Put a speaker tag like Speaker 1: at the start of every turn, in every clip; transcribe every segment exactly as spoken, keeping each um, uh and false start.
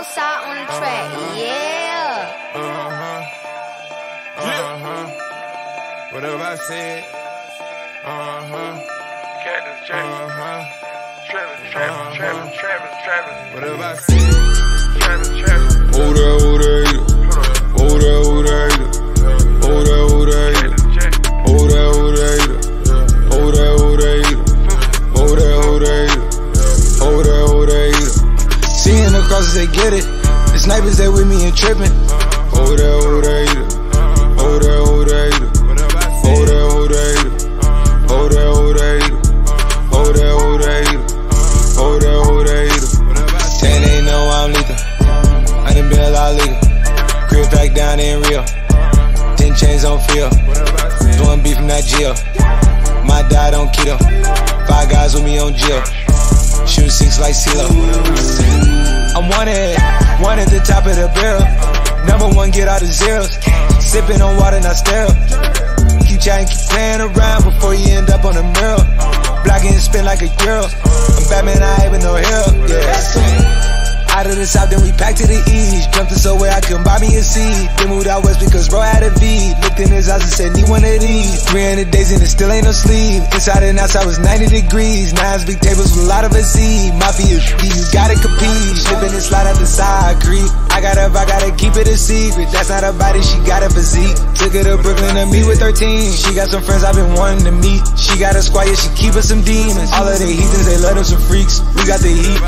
Speaker 1: Southside on the track, yeah.
Speaker 2: Uh-huh. Uh-huh. Whatever I said. Uh-huh.
Speaker 3: Cactus, Travis.
Speaker 2: Uh-huh.
Speaker 3: Travis, Travis, Travis, Travis, Travis.
Speaker 2: Whatever I said.
Speaker 3: Travis, Travis.
Speaker 2: Oh, that, oh, that, oh, that, oh, that, oh, that, oh, that, oh, that, oh, that, oh, that, oh, that, oh, that, oh, that, oh, that, oh, that.
Speaker 4: Seeing the crosses, they get it. The snipers, they with me and tripping.
Speaker 2: Oh, that, oh, that, oh, that, oh, that, oh, that, oh, that, oh, that, oh, that, oh, that, oh, that, oh, that, oh, that.
Speaker 4: Ten ain't know I'm lethal. I done been a lot lethal. Crib back down in Rio. Ten chains on field. Doing beef from that jail. My dad on keto. Five guys with me on jail. Shooting six like CeeLo. I'm wanted, one at the top of the barrel. Number one, get all the zeros. Sipping on water, not sterile. Keep chatting, keep playing around before you end up on the mural. Blocking and spin like a girl. I'm Batman, I ain't with no help. Yeah. Out of the south, then we packed to the east. Jumped to somewhere I couldn't buy me a seat. Then moved out west because bro had a V. Looked in his eyes and said, need one of these. three hundred days and it still ain't no sleep. Inside and outside was ninety degrees. Nines, big tables with a lot of a Z. Mafia, you gotta compete. Slipping and slide out the side, creep. I gotta, I gotta keep it a secret. That's not a body, she got a physique. Took her to Brooklyn to meet with her team. She got some friends I've been wanting to meet. She got a squad, yeah, she keep us some demons. All of the heathens, they love them some freaks. We got the heat.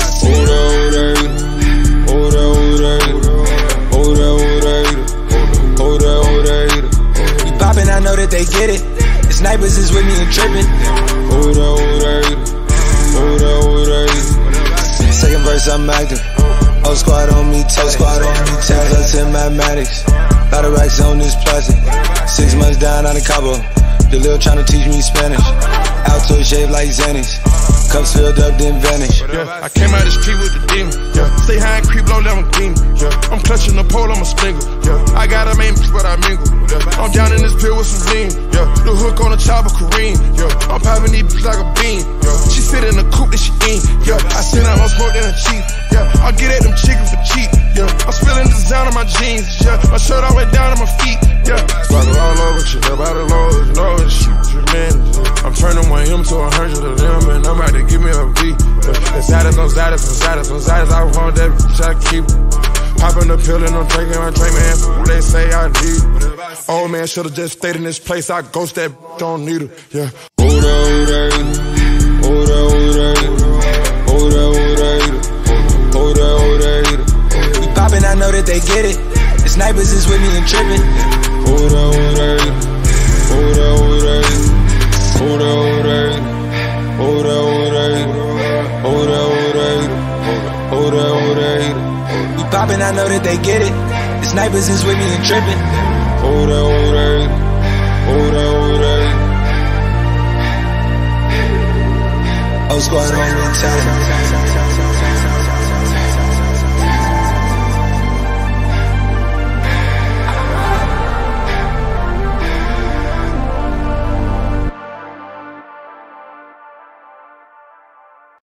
Speaker 2: Oh, that, oh, that, oh, that, oh, that, oh, that, oh, that.
Speaker 4: We poppin', I know that they get it. The snipers is with me and trippin'.
Speaker 2: Oh, that, oh, that, oh, that, oh, that.
Speaker 4: Second verse, I'm active. Whole squad on me, toe squad on me, tags up to mathematics. Lot of racks on this plastic. Six months down on the Cabo. The lil tryna teach me Spanish. Alto shaped like Xanax. Cups filled up, then vanish.
Speaker 3: Yeah, I came out the street with the demon. Yeah, stay high and creep low, never demon. Yeah, I'm clutching the pole, I'm a sprinkle. Yeah, I got a main but I mingle. Yeah, I'm down in this pill with some lean. Yeah, the hook on the chopper, Kareem. Yeah, I'm popping these bitches like a bean. Yeah, she sit in the coupe that she eat. Yeah, I send out my smoke in her cheek. Yeah, I get at them chickens for cheap. Yeah, I'm spilling design on my jeans. Yeah, my shirt all the way down to my feet. Yeah, sparkle all over, shit up out of low, you know it's shoot, tremendous. I'm turning one M to a hundred of them, and I'm about to give me a V. Yeah, it's Zadis on Zadis on Zadis on Zadis. I want that bitch, I keep popping the pill and I'm drinking my drink, man. Who they say I need? Old man should've just stayed in this place. I ghost that bitch, don't need her. Yeah.
Speaker 2: Oh, that, oh, that, oh, that, oh, that, oh, that, oh, that, oh, that, oh, that.
Speaker 4: We poppin', I know that they get it. The snipers is with me and trippin'.
Speaker 2: Oh, that, oh, that, oh, that, oh, that, oh, that, oh, that, oh, that, oh, that, oh, that, oh, that, oh, that, oh, that.
Speaker 4: We poppin', I know that they get it. The snipers is with me and trippin'.
Speaker 2: Oh, that, oh, that.